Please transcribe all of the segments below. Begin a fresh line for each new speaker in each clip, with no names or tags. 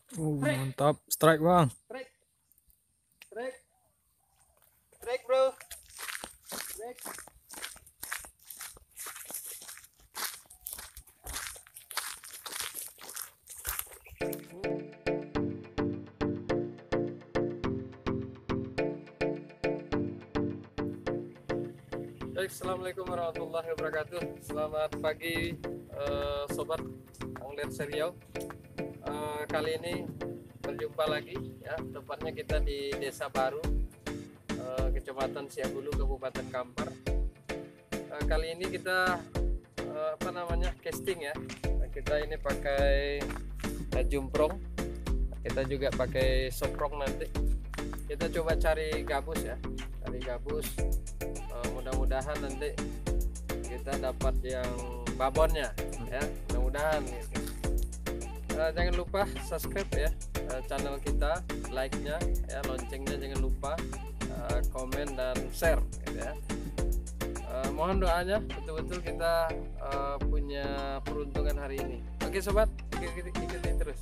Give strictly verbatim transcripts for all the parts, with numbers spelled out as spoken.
Oh, mantap, strike bang.
Strike, strike, strike bro, strike. Baik, assalamualaikum warahmatullahi wabarakatuh. Selamat pagi eh, sobat angler seriau. Eh, kali ini berjumpa lagi ya, tepatnya kita di Desa Baru, eh, Kecamatan Siagulu, Kabupaten Kampar. Eh, kali ini kita eh, apa namanya casting ya. Kita ini pakai eh, jumprong, kita juga pakai soprong nanti. Kita coba cari gabus ya, cari gabus. Uh, mudah-mudahan nanti kita dapat yang babonnya ya, mudah-mudahan gitu. Uh, jangan lupa subscribe ya uh, channel kita, like-nya ya, loncengnya jangan lupa, uh, komen dan share gitu ya. Uh, mohon doanya betul-betul kita uh, punya peruntungan hari ini. Oke sobat, ikuti, ikuti terus.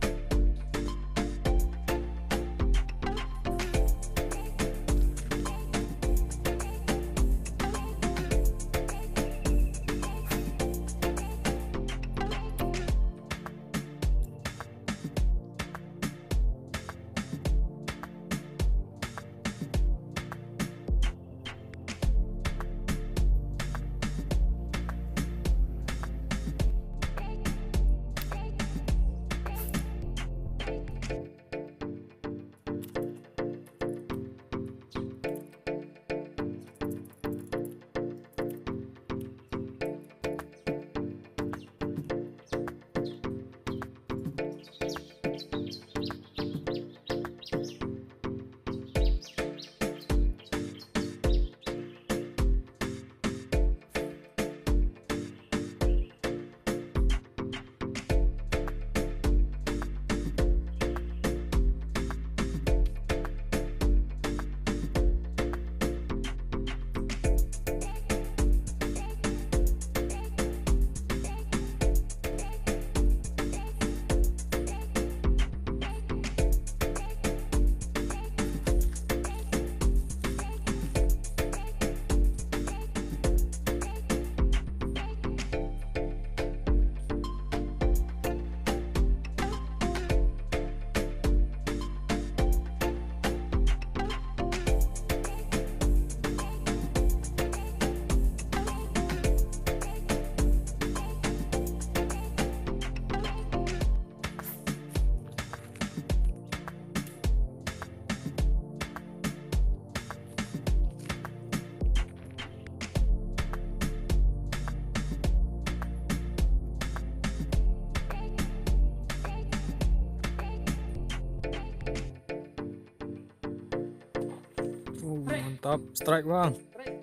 Oh, mantap, strike bang.
Strike,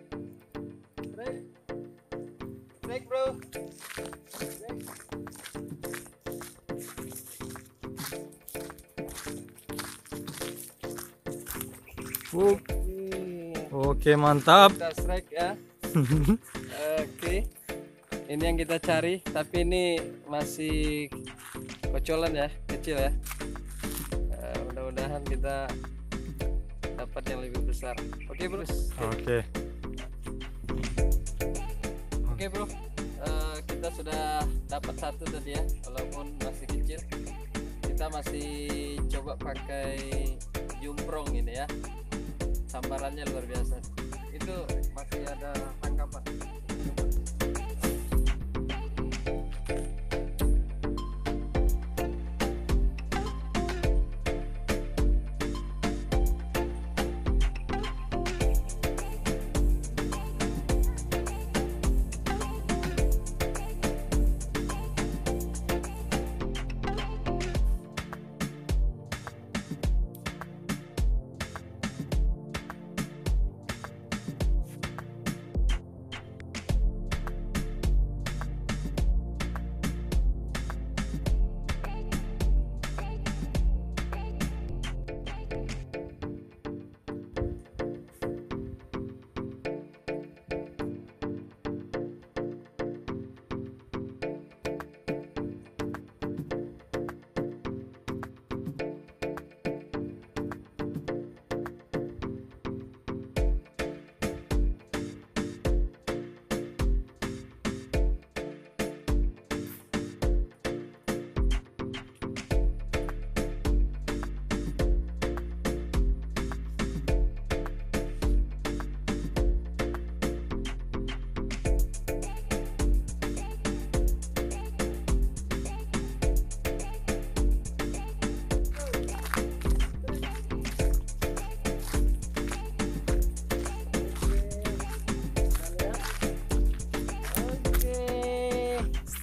strike, strike bro, strike.
Oh,
Hmm,
oke mantap.
kita strike ya. Oke, ini yang kita cari, tapi ini masih kocolan ya, kecil ya. Eh, mudah-mudahan kita dapat yang lebih besar. Oke bro.
Oke.
Oke bro, Eh, kita sudah dapat satu tadi ya, walaupun masih kecil. Kita masih coba pakai jumprong ini ya. Sambarannya luar biasa. Itu masih ada tangkapan.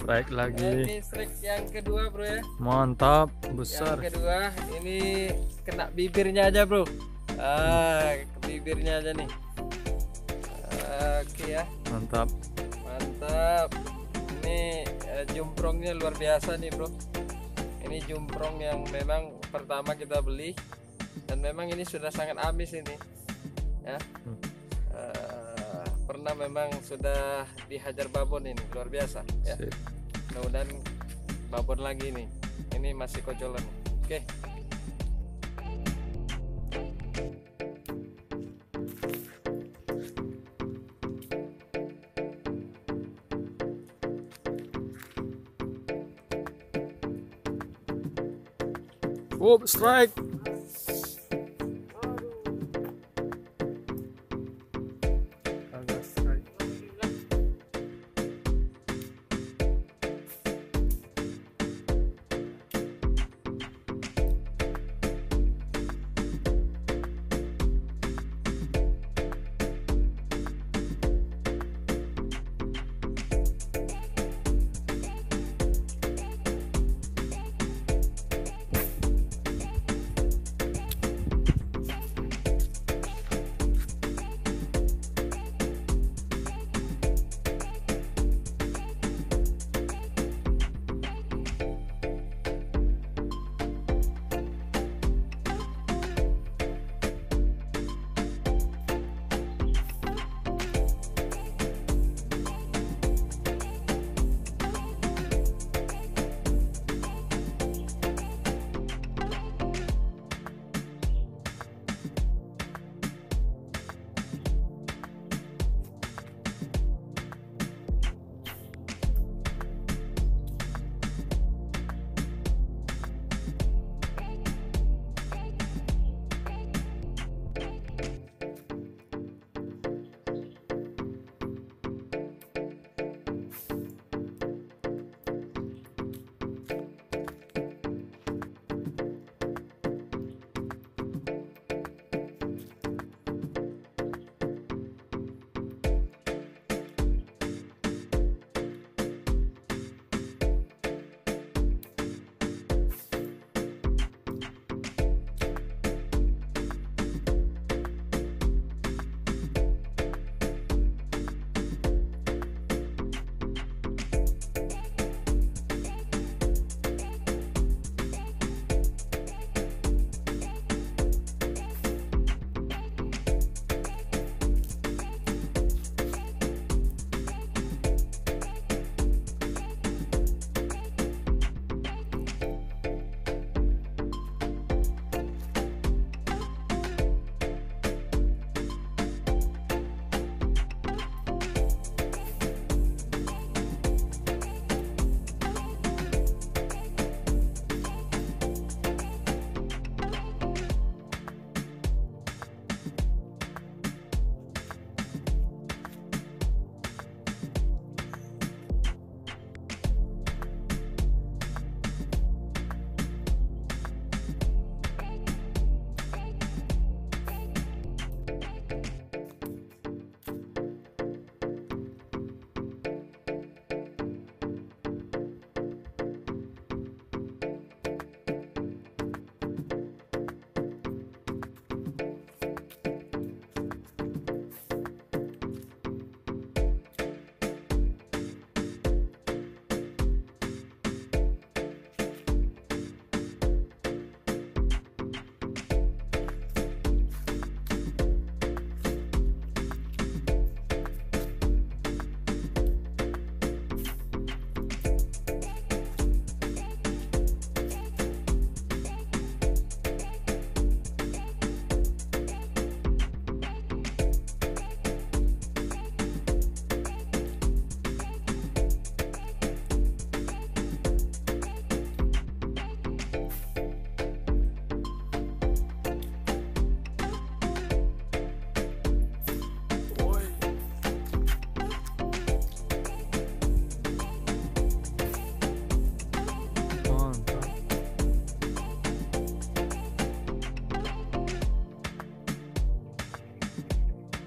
Strike lagi.
Ini strike yang kedua bro ya.
Mantap,
Yang
besar.
kedua ini kena bibirnya aja bro. Ah, ke bibirnya aja nih. Ah, oke ya,
Mantap.
mantap. Ini eh, jumprongnya luar biasa nih bro. Ini jumprong yang memang pertama kita beli dan memang ini sudah sangat amis ini ya.
Hmm.
Eh, pernah memang sudah dihajar babon ini luar biasa ya.
Sip.
Mudah-mudahan babon lagi nih. Ini masih kocolan. Oke.
Whoop, strike. Agak strike.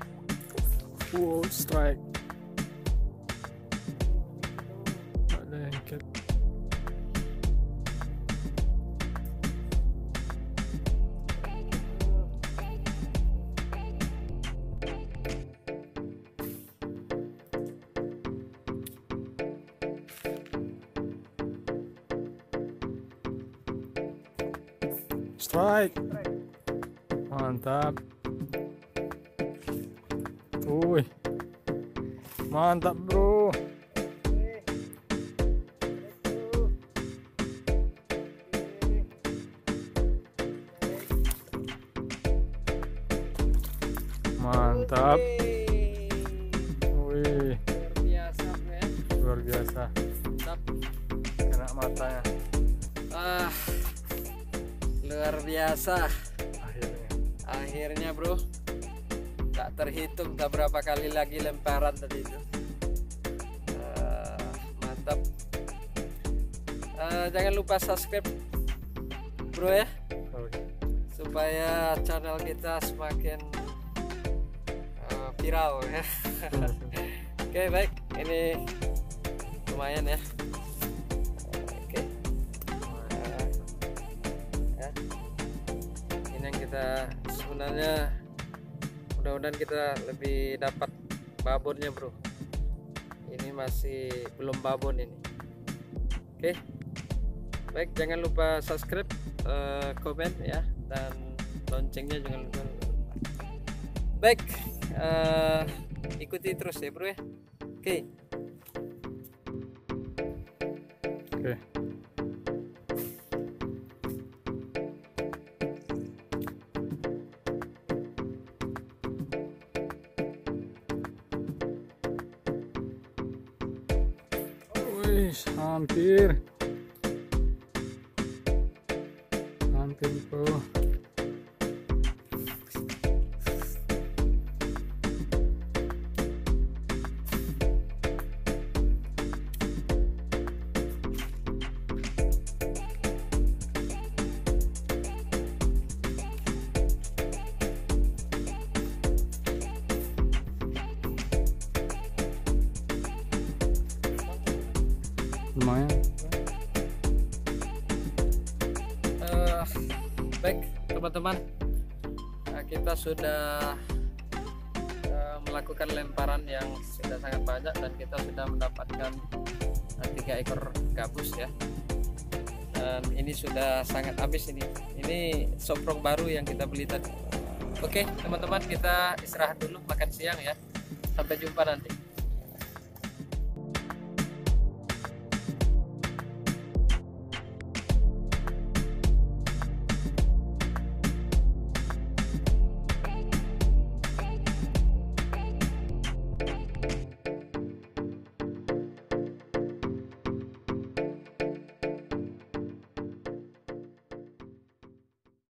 Whoa, strike. Tak ada yang strike. Mantap. Wih. Mantap, bro. Mantap. Wih,
Luar biasa, bro ya.
luar biasa.
Mantap.
Kena matanya
Ah, luar biasa.
akhirnya.
Akhirnya, bro. Tak terhitung tak berapa kali lagi lemparan tadi itu. Ah, mantap. Ah, jangan lupa subscribe, bro ya,
Oke.
supaya channel kita semakin ah, viral ya. Oke, baik, ini lumayan ya. Oke. Ah, ya. Ini yang kita sebenarnya, mudah-mudahan kita lebih dapat babonnya, bro. Ini masih belum babon ini. Oke, baik, jangan lupa subscribe, eh, komen ya, dan loncengnya jangan lupa. Baik, eh, ikuti terus ya, bro ya. Oke.
Oke. Wih, hampir. Hampir, bro. Lumayan.
Eh, baik, teman-teman, Nah, kita sudah eh, melakukan lemparan yang sudah sangat banyak, dan kita sudah mendapatkan eh, tiga ekor gabus ya. Dan ini sudah sangat habis ini. Ini soprong baru yang kita beli tadi. Oke, teman-teman, kita istirahat dulu, makan siang ya. Sampai jumpa nanti.